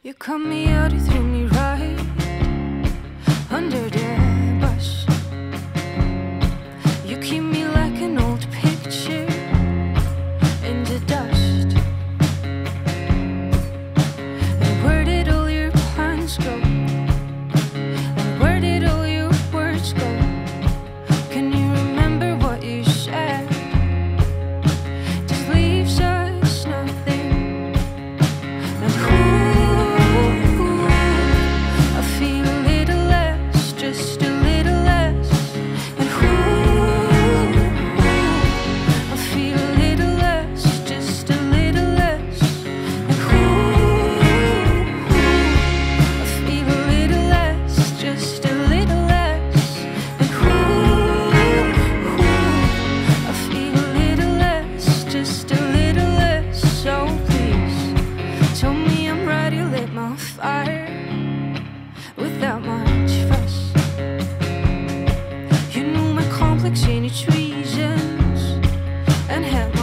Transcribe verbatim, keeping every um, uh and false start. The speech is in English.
You cut me out, you threw me right under the bus. You keep me like an old picture in the dust. And where did all your plans go? And where did all your words go? Can you remember what you said? Just leaves us nothing. And who fire without much fuss. You knew my complex and its reasons and had